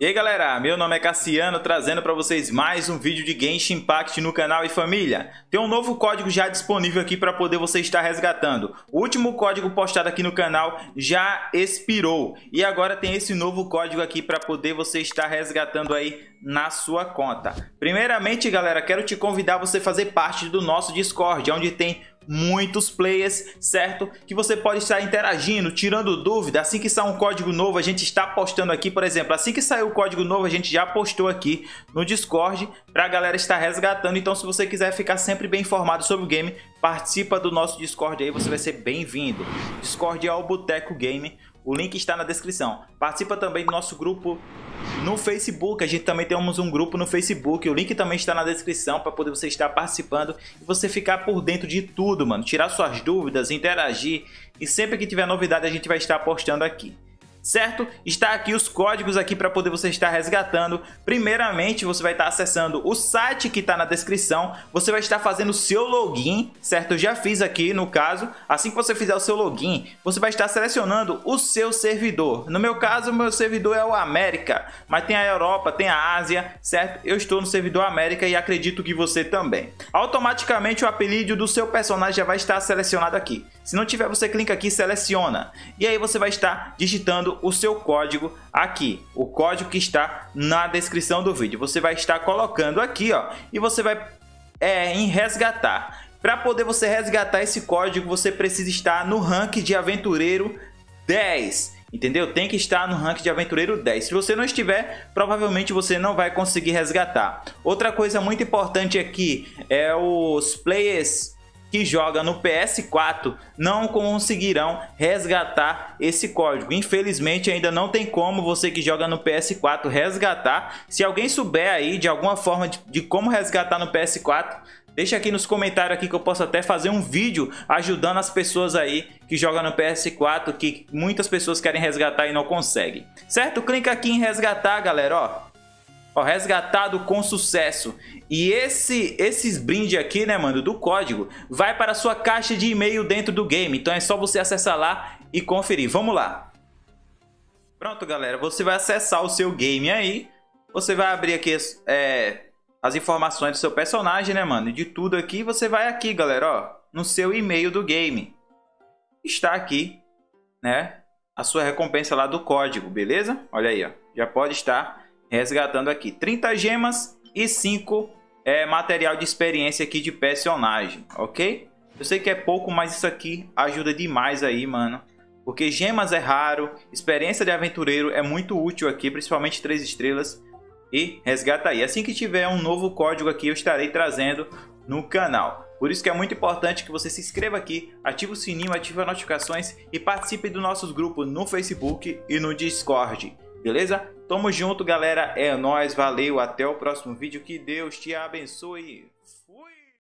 E aí galera, meu nome é Cassiano, trazendo para vocês mais um vídeo de Genshin Impact no canal. E família, tem um novo código já disponível aqui para poder você estar resgatando. O último código postado aqui no canal já expirou e agora tem esse novo código aqui para poder você estar resgatando aí na sua conta. Primeiramente galera, quero te convidar a você fazer parte do nosso Discord, onde tem muitos players, certo? Que você pode estar interagindo, tirando dúvida. Assim que sair um código novo, a gente está postando aqui, por exemplo, assim que sair o código novo, a gente já postou aqui no Discord para a galera estar resgatando. Então, se você quiser ficar sempre bem informado sobre o game, participa do nosso Discord aí, você vai ser bem-vindo. Discord é o Boteco Game, o link está na descrição. Participa também do nosso grupo no Facebook, a gente também temos um grupo no Facebook, o link também está na descrição para poder você estar participando e você ficar por dentro de tudo, mano, tirar suas dúvidas, interagir e sempre que tiver novidade a gente vai estar postando aqui. Certo? Está aqui os códigos aqui para poder você estar resgatando. Primeiramente, você vai estar acessando o site que está na descrição. Você vai estar fazendo o seu login, certo? Eu já fiz aqui no caso. Assim que você fizer o seu login, você vai estar selecionando o seu servidor. No meu caso, o meu servidor é o América, mas tem a Europa, tem a Ásia, certo? Eu estou no servidor América e acredito que você também. Automaticamente o apelido do seu personagem já vai estar selecionado aqui. Se não tiver, você clica aqui e seleciona. E aí você vai estar digitando o seu código aqui, o código que está na descrição do vídeo. Você vai estar colocando aqui, ó, e você vai em resgatar. Para poder você resgatar esse código, você precisa estar no rank de aventureiro 10. Entendeu? Tem que estar no rank de aventureiro 10. Se você não estiver, provavelmente você não vai conseguir resgatar. Outra coisa muito importante aqui é os players que joga no PS4 não conseguirão resgatar esse código. Infelizmente ainda não tem como você que joga no PS4 resgatar. Se alguém souber aí de alguma forma de como resgatar no PS4, deixa aqui nos comentários aqui que eu posso até fazer um vídeo ajudando as pessoas aí que jogam no PS4, que muitas pessoas querem resgatar e não conseguem. Certo? Clica aqui em resgatar, galera, ó, resgatado com sucesso. E esses brindes aqui, né, mano, do código, vai para a sua caixa de e-mail dentro do game. Então é só você acessar lá e conferir. Vamos lá. Pronto, galera, você vai acessar o seu game aí. Você vai abrir aqui as informações do seu personagem, né, mano, e de tudo aqui. Você vai aqui, galera, ó, no seu e-mail do game. Está aqui, né, a sua recompensa lá do código, beleza? Olha aí, ó, já pode estar resgatando aqui 30 gemas e 5 material de experiência aqui de personagem, ok? Eu sei que é pouco, mas isso aqui ajuda demais aí, mano. Porque gemas é raro, experiência de aventureiro é muito útil aqui, principalmente 3 estrelas. E resgata aí. Assim que tiver um novo código aqui, eu estarei trazendo no canal. Por isso que é muito importante que você se inscreva aqui, ative o sininho, ative as notificações e participe dos nossos grupos no Facebook e no Discord. Beleza? Tamo junto, galera. É nóis, valeu, até o próximo vídeo. Que Deus te abençoe.